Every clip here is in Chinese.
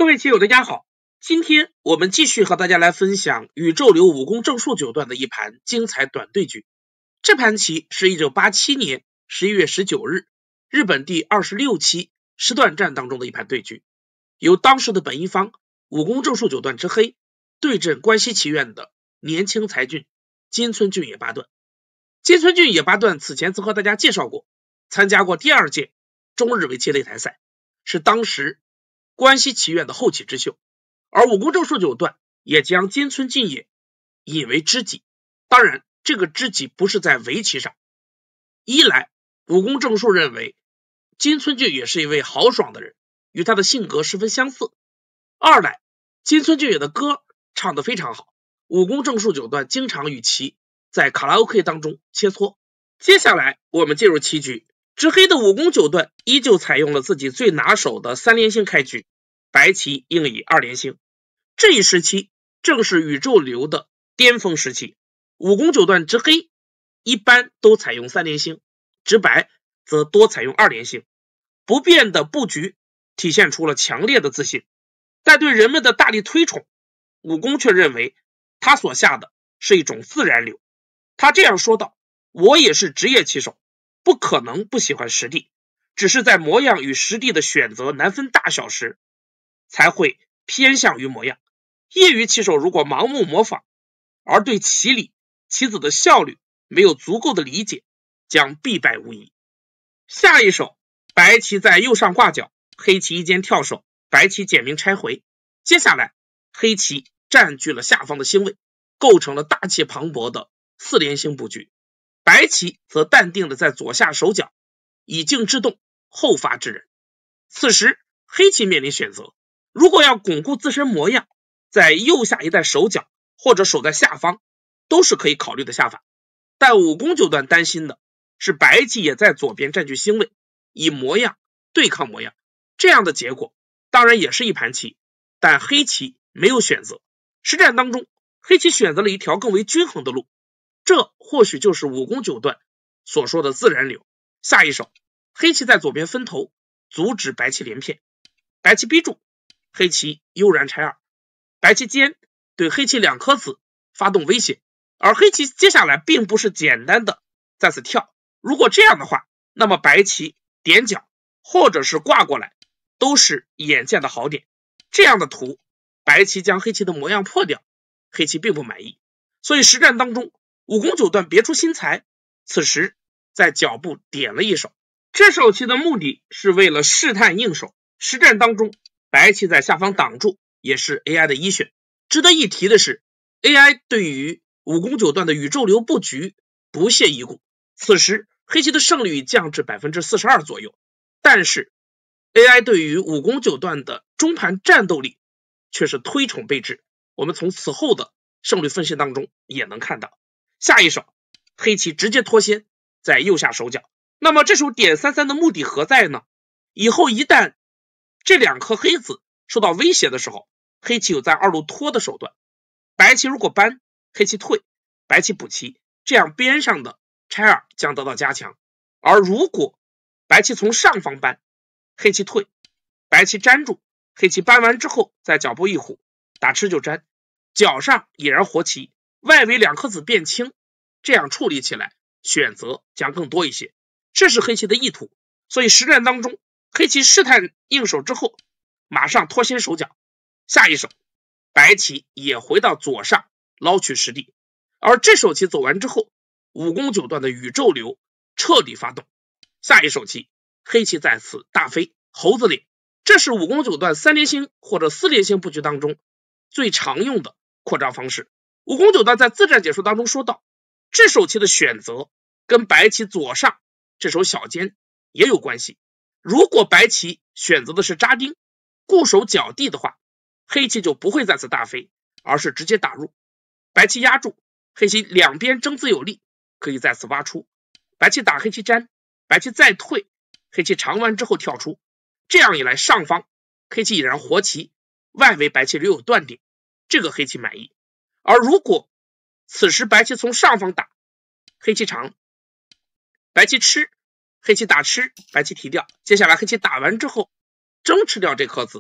各位棋友大家好，今天我们继续和大家来分享宇宙流武功正数九段的一盘精彩短对局。这盘棋是1987年11月19日日本第26期十段战当中的一盘对局，由当时的本一方武功正数九段之黑对阵关西棋院的年轻才俊金村俊也八段。金村俊也八段此前曾和大家介绍过，参加过第2届中日围棋擂台赛，是当时关西棋院的后起之秀，而武功正数九段也将金村俊也引为知己。当然这个知己不是在围棋上，一来武功正数认为金村俊也是一位豪爽的人，与他的性格十分相似；二来金村俊也的歌唱得非常好，武功正数九段经常与其在卡拉 OK 当中切磋。接下来我们进入棋局，执黑的武功九段依旧采用了自己最拿手的3连星开局，白棋应以2连星。这一时期正是宇宙流的巅峰时期，武功九段执黑一般都采用3连星，执白则多采用2连星。不变的布局体现出了强烈的自信，但对人们的大力推崇，武功却认为他所下的是一种自然流。他这样说道：我也是职业棋手，不可能不喜欢实地，只是在模样与实地的选择难分大小时才会偏向于模样。业余棋手如果盲目模仿，而对棋理棋子的效率没有足够的理解，将必败无疑。下一手白棋在右上挂角，黑棋一间跳手，白棋简明拆回。接下来黑棋占据了下方的星位，构成了大气磅礴的4连星布局，白棋则淡定的在左下手脚，以静制动，后发制人。此时黑棋面临选择，如果要巩固自身模样，在右下一带手脚或者守在下方都是可以考虑的下法。但武功九段担心的是白棋也在左边占据星位，以模样对抗模样，这样的结果当然也是一盘棋，但黑棋没有选择。实战当中黑棋选择了一条更为均衡的路，这或许就是武功九段所说的自然流。下一手黑棋在左边分头，阻止白棋连片，白棋逼住，黑棋悠然拆2，白棋尖对黑棋2颗子发动威胁，而黑棋接下来并不是简单的再次跳，如果这样的话，那么白棋点角或者是挂过来都是眼见的好点。这样的图白棋将黑棋的模样破掉，黑棋并不满意，所以实战当中武功九段别出心裁，此时在脚部点了一手。这手棋的目的是为了试探应手，实战当中白棋在下方挡住也是 AI 的一选。值得一提的是 AI 对于武功九段的宇宙流布局不屑一顾，此时黑棋的胜率降至 42% 左右，但是 AI 对于武功九段的中盘战斗力却是推崇备至，我们从此后的胜率分析当中也能看到。下一手黑棋直接脱先，在右下手脚，那么这手点33的目的何在呢？以后一旦这2颗黑子受到威胁的时候，黑棋有在2路拖的手段，白棋如果搬，黑棋退，白棋补棋，这样边上的拆2将得到加强。而如果白棋从上方搬，黑棋退，白棋粘住，黑棋搬完之后在脚部一虎，打吃就粘，脚上已然活棋，外围2颗子变轻，这样处理起来选择将更多一些，这是黑棋的意图。所以实战当中黑棋试探应手之后马上脱先手脚，下一手白棋也回到左上捞取实地，而这手棋走完之后，武功九段的宇宙流彻底发动。下一手棋黑棋在此大飞猴子脸，这是武功九段3连星或者4连星布局当中最常用的扩张方式。武功九段在自战解说当中说到，这手棋的选择跟白棋左上这手小尖也有关系。如果白棋选择的是扎钉固守角地的话，黑棋就不会再次大飞，而是直接打入，白棋压住，黑棋两边争资有力，可以再次挖出，白棋打黑棋粘，白棋再退，黑棋长弯之后跳出，这样一来上方黑棋已然活棋，外围白棋留有断点，这个黑棋满意。而如果此时白棋从上方打，黑棋长，白棋吃，黑棋打吃，白棋提掉，接下来黑棋打完之后争吃掉这颗子，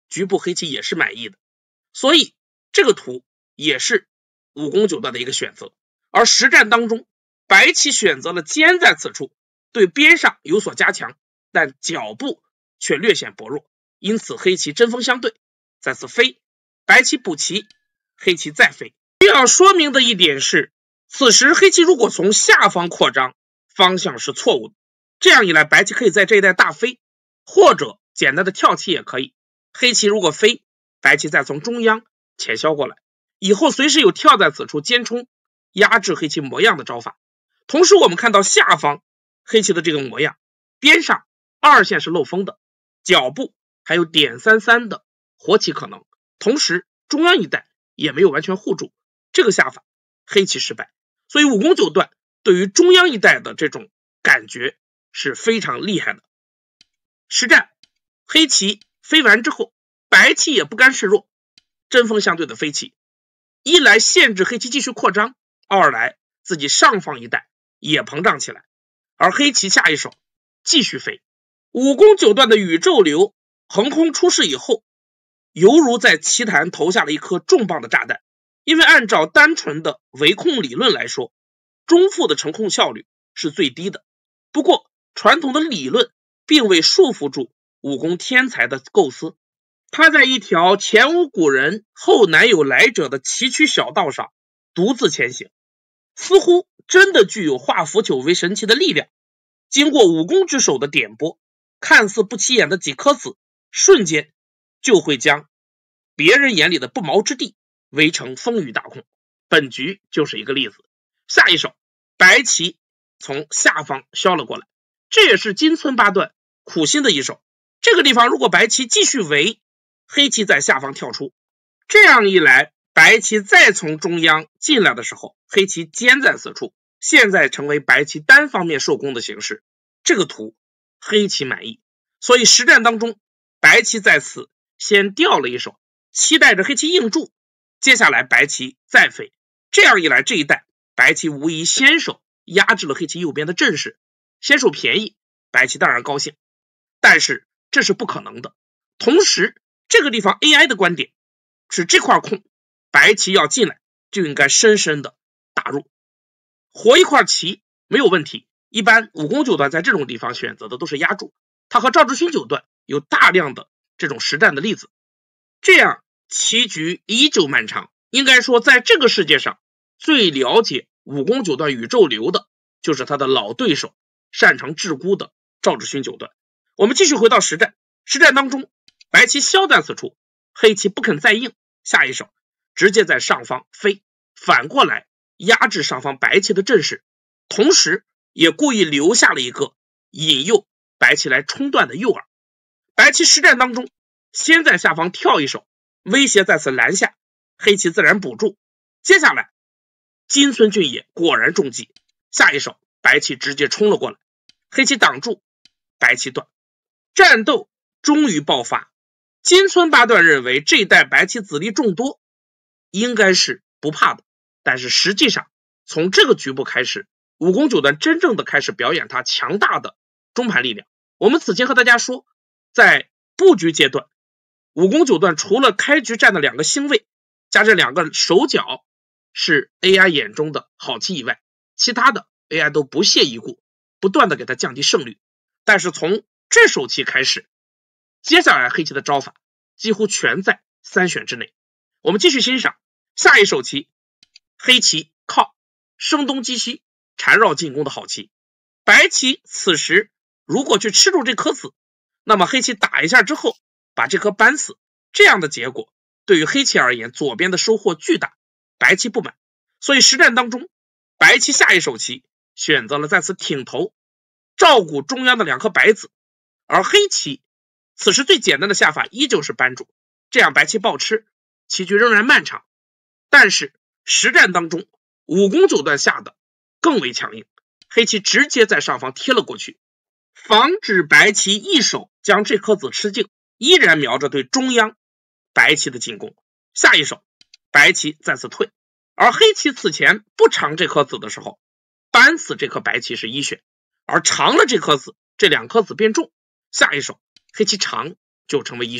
局部黑棋也是满意的，所以这个图也是武功九段的一个选择。而实战当中，白棋选择了坚在此处，对边上有所加强，但脚部却略显薄弱，因此黑棋针锋相对，再次飞，白棋补棋，黑棋再飞。需要说明的一点是，此时黑棋如果从下方扩张，方向是错误的，这样一来白棋可以在这一带大飞，或者简单的跳棋也可以。黑棋如果飞，白棋再从中央潜消过来，以后随时有跳在此处尖冲压制黑棋模样的招法。同时我们看到下方黑棋的这个模样，边上二线是漏风的，脚部还有点33的活棋可能，同时中央一带也没有完全护住，这个下法黑棋失败。所以武功九段对于中央一带的这种感觉是非常厉害的。实战黑棋飞完之后，白棋也不甘示弱，针锋相对的飞棋，一来限制黑棋继续扩张，二来自己上方一带也膨胀起来，而黑棋下一手继续飞。武功九段的宇宙流横空出世以后，犹如在棋坛投下了一颗重磅的炸弹。因为按照单纯的围控理论来说，中复的成控效率是最低的。不过传统的理论并未束缚住武功天才的构思，他在一条前无古人后难有来者的崎岖小道上独自前行，似乎真的具有化腐朽为神奇的力量。经过武功之手的点拨，看似不起眼的几颗子，瞬间就会将别人眼里的不毛之地围成风雨大空。本局就是一个例子。下一手白棋从下方削了过来，这也是金村八段苦心的一手。这个地方如果白棋继续围，黑棋在下方跳出，这样一来白棋再从中央进来的时候，黑棋坚在此处，现在成为白棋单方面受攻的形式。这个图黑棋满意，所以实战当中白棋在此先掉了一手，期待着黑棋应住，接下来白棋再飞，这样一来这一带白棋无疑先手压制了黑棋右边的阵势，先手便宜，白棋当然高兴，但是这是不可能的。同时这个地方 AI 的观点是这块空白棋要进来就应该深深的打入，活一块棋没有问题。一般武功九段在这种地方选择的都是压住，他和赵志勋九段有大量的这种实战的例子。这样棋局依旧漫长，应该说在这个世界上最了解武功九段宇宙流的就是他的老对手擅长陟孤的赵志勋九段。我们继续回到实战，实战当中白棋削在此处，黑棋不肯再应，下一手直接在上方飞，反过来压制上方白棋的阵势，同时也故意留下了一个引诱白棋来冲断的诱饵。白棋实战当中先在下方跳一手，威胁在此拦下，黑棋自然补住。接下来金村俊也果然中计，下一手白棋直接冲了过来，黑棋挡住，白棋断。战斗终于爆发，金村八段认为这一代白棋子力众多，应该是不怕的，但是实际上从这个局部开始，武功九段真正的开始表演他强大的中盘力量。我们此前和大家说，在布局阶段，武功九段除了开局占的2个星位加这2个手脚是 AI 眼中的好棋以外，其他的 AI 都不屑一顾，不断的给他降低胜率。但是从这手棋开始，接下来黑棋的招法几乎全在3选之内。我们继续欣赏下一手棋，黑棋靠声东击西缠绕进攻的好棋。白棋此时如果去吃住这颗子，那么黑棋打一下之后把这颗扳死，这样的结果对于黑棋而言左边的收获巨大，白棋不满。所以实战当中白棋下一手棋选择了在此挺头照顾中央的2颗白子，而黑棋此时最简单的下法依旧是扳住，这样白棋暴吃，棋局仍然漫长。但是实战当中武功九段下的更为强硬，黑棋直接在上方贴了过去，防止白棋一手将这颗子吃净，依然瞄着对中央白棋的进攻。下一手白棋再次退，而黑棋此前不长这颗子的时候，扳死这颗白棋是1选，而长了这颗子，这2颗子变重，下一手黑棋长就成为1选。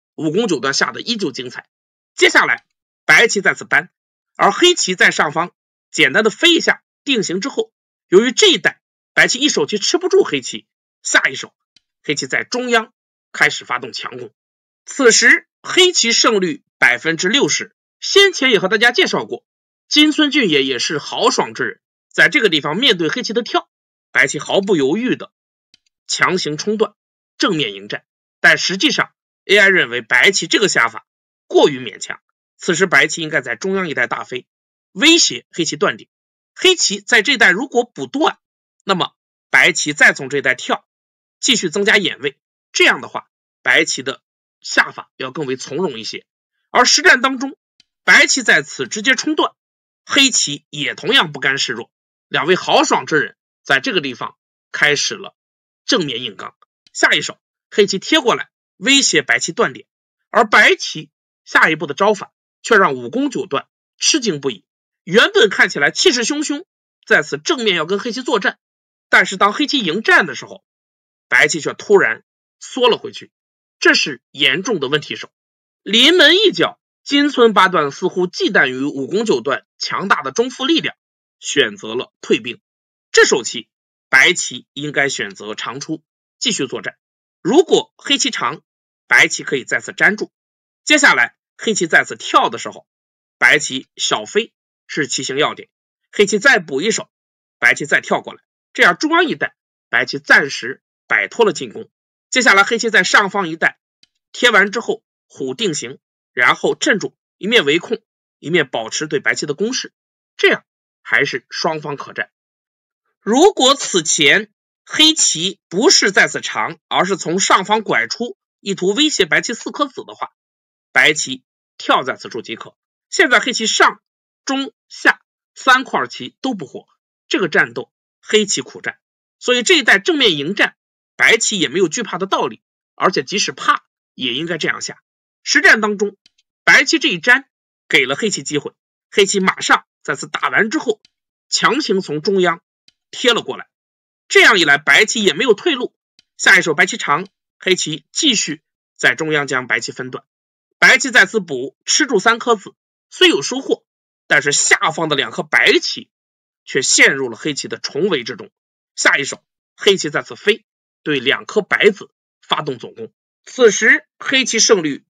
武功九段下的依旧精彩。接下来白棋再次搬，而黑棋在上方简单的飞一下定型之后，由于这一带白棋一手棋吃不住黑棋，下一手黑棋在中央开始发动强攻。此时黑棋胜率 60%， 先前也和大家介绍过，金村俊也是豪爽之人，在这个地方面对黑棋的跳，白棋毫不犹豫的强行冲断，正面迎战。但实际上 AI 认为白棋这个下法过于勉强，此时白棋应该在中央一带大飞，威胁黑棋断点。黑棋在这带如果不断，那么白棋再从这带跳，继续增加眼位，这样的话白棋的下法要更为从容一些。而实战当中，白棋在此直接冲断，黑棋也同样不甘示弱，两位豪爽之人在这个地方开始了正面硬刚。下一手黑棋贴过来威胁白棋断点，而白棋下一步的招法却让武功九段吃惊不已。原本看起来气势汹汹，在此正面要跟黑棋作战，但是当黑棋迎战的时候，白棋却突然缩了回去，这是严重的问题手。临门一脚，金村八段似乎忌惮于武功九段强大的中附力量，选择了退兵。这手棋白棋应该选择长出继续作战，如果黑棋长，白棋可以再次粘住。接下来黑棋再次跳的时候，白棋小飞是棋形要点，黑棋再补一手，白棋再跳过来，这样中央一带白棋暂时摆脱了进攻。接下来黑棋在上方一带贴完之后虎定型，然后镇住，一面围控，一面保持对白棋的攻势，这样还是双方可战。如果此前黑棋不是再次长，而是从上方拐出，意图威胁白棋4颗子的话，白棋跳在此处即可。现在黑棋上中下3块棋都不活，这个战斗黑棋苦战，所以这一带正面迎战白棋也没有惧怕的道理，而且即使怕也应该这样下。实战当中白棋这一粘给了黑棋机会，黑棋马上在此打完之后强行从中央贴了过来，这样一来白棋也没有退路。下一手白棋长，黑棋继续在中央将白棋分断，白棋在此补吃住3颗子，虽有收获，但是下方的2颗白棋却陷入了黑棋的重围之中。下一手黑棋在此飞，对2颗白子发动总攻，此时黑棋胜率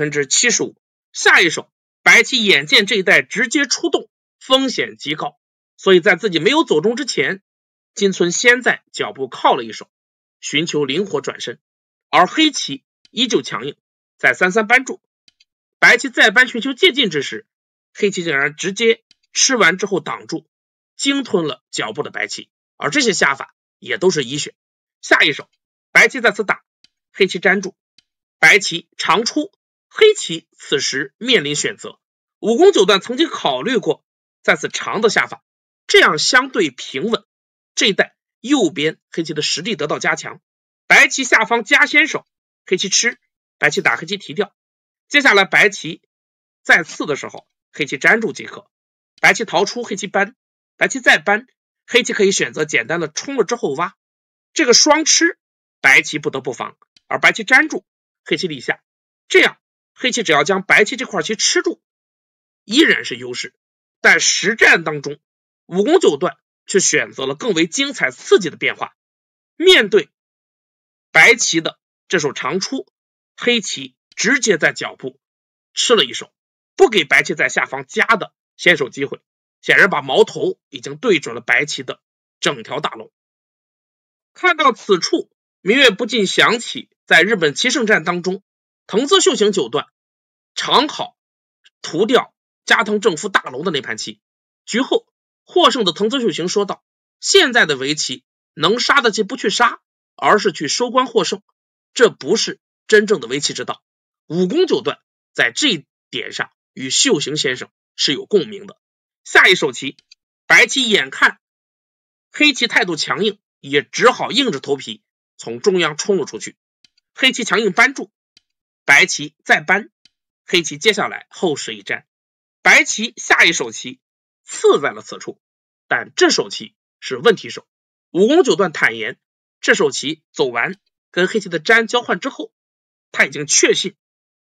75%。 下一手白棋眼见这一带直接出动，风险极高，所以在自己没有走中之前，金村先在脚步靠了一手，寻求灵活转身，而黑棋依旧强硬，在3-3扳住。白棋再扳寻求借进之时，黑棋竟然直接吃完之后挡住，鲸吞了脚步的白棋，而这些下法也都是一选。下一手白棋在此打，黑棋粘住，白棋长出，黑棋此时面临选择。武功九段曾经考虑过在此长的下法，这样相对平稳，这一带右边黑棋的实力得到加强。白棋下方加先手，黑棋吃，白棋打，黑棋提掉。接下来白棋再刺的时候，黑棋粘住即可，白棋逃出，黑棋搬，白棋再搬，黑棋可以选择简单的冲了之后挖，这个双吃白棋不得不防，而白棋粘住，黑棋立下，这样黑棋只要将白棋这块棋吃住依然是优势。但实战当中武功九段却选择了更为精彩刺激的变化，面对白棋的这手长出，黑棋直接在脚步吃了一手，不给白棋在下方加的先手机会，显然把矛头已经对准了白棋的整条大龙。看到此处，明月不禁想起在日本棋圣战当中藤泽秀行九段长好屠掉加藤正夫大龙的那盘棋，局后获胜的藤泽秀行说道，现在的围棋能杀的棋不去杀，而是去收官获胜，这不是真正的围棋之道。武功九段在这一点上与秀行先生是有共鸣的。下一手棋白棋眼看黑棋态度强硬，也只好硬着头皮从中央冲了出去，黑棋强硬扳住，白棋再扳，黑棋接下来后势一战，白棋下一手棋刺在了此处，但这手棋是问题手。武功九段坦言，这手棋走完跟黑棋的粘交换之后，他已经确信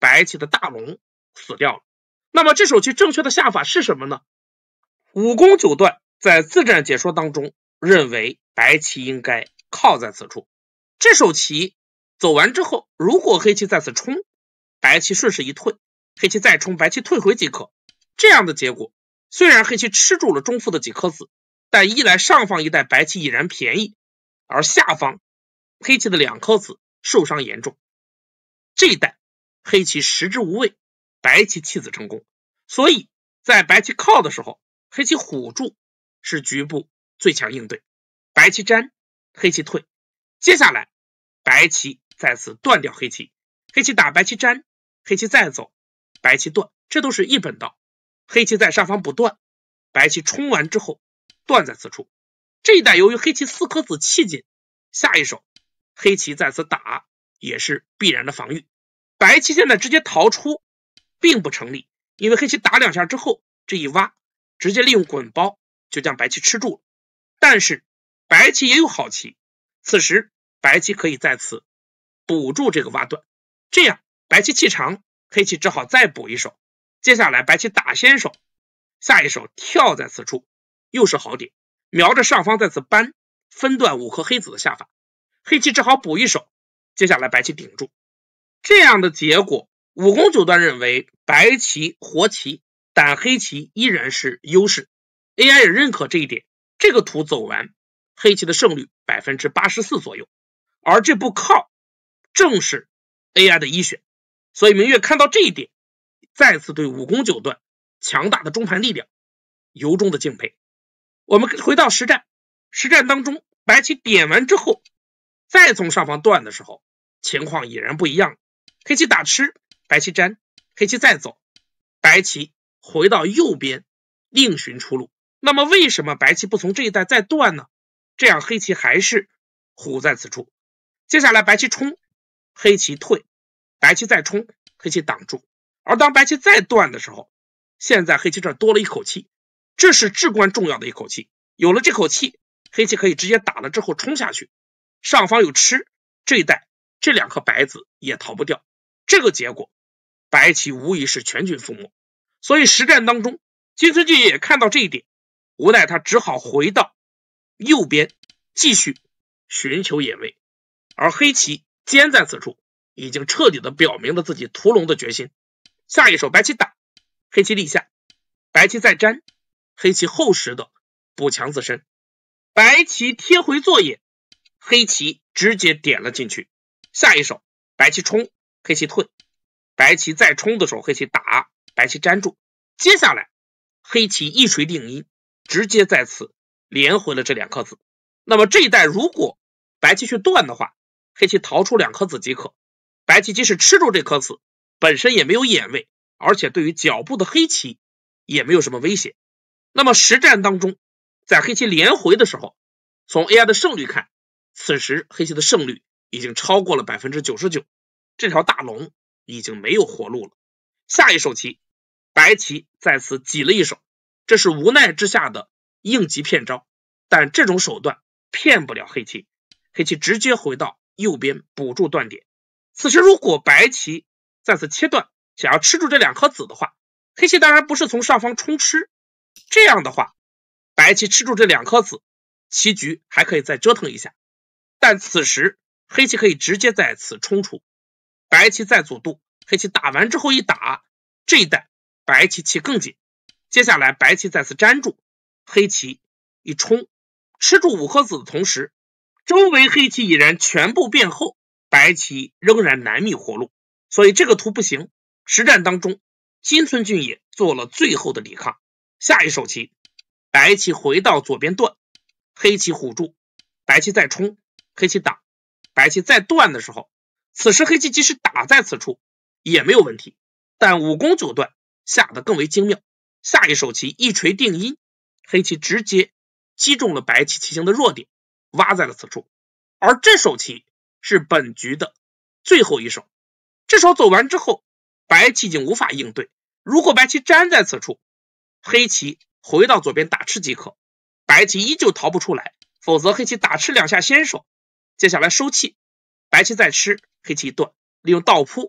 白棋的大龙死掉了。那么这手棋正确的下法是什么呢？武功九段在自战解说当中认为白棋应该靠在此处。这手棋走完之后，如果黑棋在此冲，白棋顺势一退，黑棋再冲，白棋退回即可。这样的结果，虽然黑棋吃住了中腹的几颗子，但一来上方一带白棋已然便宜，而下方黑棋的2颗子受伤严重。这一带黑棋食之无味，白棋弃子成功。所以在白棋靠的时候，黑棋虎住是局部最强应对，白棋粘，黑棋退。接下来白棋再次断掉黑棋，黑棋打白棋粘，黑棋再走，白棋断，这都是一本道。黑棋在上方不断，白棋冲完之后断在此处。这一带由于黑棋4颗子弃紧，下一手黑棋在此打也是必然的防御。白棋现在直接逃出并不成立，因为黑棋打2下之后，这一挖直接利用滚包就将白棋吃住了。但是白棋也有好棋，此时白棋可以在此补住这个挖断，这样白棋气长，黑棋只好再补一手。接下来白棋打先手，下一手跳在此处，又是好点，瞄着上方在此搬，分断5颗黑子的下法，黑棋只好补一手，接下来白棋顶住。这样的结果，武功九段认为白棋活棋，但黑棋依然是优势。AI 也认可这一点，这个图走完，黑棋的胜率 84% 左右，而这步靠正是 AI 的一选。所以明月看到这一点，再次对武功九段强大的中盘力量由衷的敬佩。我们回到实战，实战当中白棋点完之后，再从上方断的时候，情况已然不一样了。黑棋打吃，白棋粘，黑棋再走，白棋回到右边另寻出路。那么为什么白棋不从这一带再断呢？这样黑棋还是虎在此处。接下来白棋冲，黑棋退，白棋再冲，黑棋挡住。而当白棋再断的时候，现在黑棋这儿多了一口气，这是至关重要的一口气。有了这口气，黑棋可以直接打了之后冲下去，上方有吃，这一带这2颗白子也逃不掉。这个结果白棋无疑是全军覆没。所以实战当中金村俊也看到这一点，无奈他只好回到右边继续寻求眼位，而黑棋坚在此处，已经彻底的表明了自己屠龙的决心。下一手白棋打，黑棋立下，白棋再粘，黑棋厚实的补强自身，白棋贴回坐眼，黑棋直接点了进去。下一手白棋冲，黑棋退，白棋再冲的时候，黑棋打，白棋粘住。接下来黑棋一锤定音，直接在此连回了这2颗子。那么这一带如果白棋去断的话，黑棋逃出2颗子即可。白棋即使吃住这颗子，本身也没有眼位，而且对于脚步的黑棋也没有什么威胁。那么实战当中，在黑棋连回的时候，从 AI 的胜率看，此时黑棋的胜率已经超过了 99%， 这条大龙已经没有活路了。下一手棋白棋在此挤了一手，这是无奈之下的应急骗招，但这种手段骗不了黑棋，黑棋直接回到右边补住断点。此时如果白棋在此切断，想要吃住这2颗子的话，黑棋当然不是从上方冲吃，这样的话白棋吃住这2颗子，棋局还可以再折腾一下。但此时黑棋可以直接在此冲出，白棋再阻渡，黑棋打完之后一打，这一带白棋气更紧。接下来白棋在此粘住，黑棋一冲，吃住5颗子的同时，周围黑棋已然全部变厚，白棋仍然难觅活路。所以这个图不行，实战当中金村俊也做了最后的抵抗。下一手棋白棋回到左边断，黑棋虎住，白棋再冲，黑棋打，白棋再断的时候，此时黑棋即使打在此处也没有问题，但武功九段下得更为精妙。下一手棋一锤定音，黑棋直接击中了白棋棋形的弱点，挖在了此处。而这手棋是本局的最后一手，这手走完之后，白棋已经无法应对。如果白棋粘在此处，黑棋回到左边打吃即可，白棋依旧逃不出来，否则黑棋打吃2下先手，接下来收气，白棋再吃，黑棋一断，利用倒扑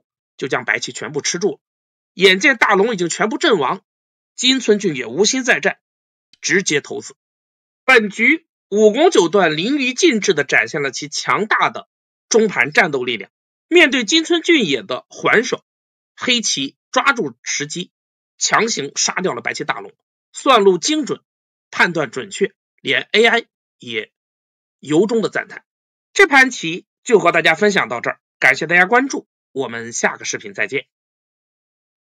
就将白棋全部吃住了。眼见大龙已经全部阵亡，金村俊也无心再战，直接投死。本局武功九段淋漓尽致地展现了其强大的中盘战斗力量。面对金村俊也的还手，黑棋抓住时机，强行杀掉了白棋大龙，算路精准，判断准确，连 AI 也由衷的赞叹。这盘棋就和大家分享到这儿，感谢大家关注，我们下个视频再见。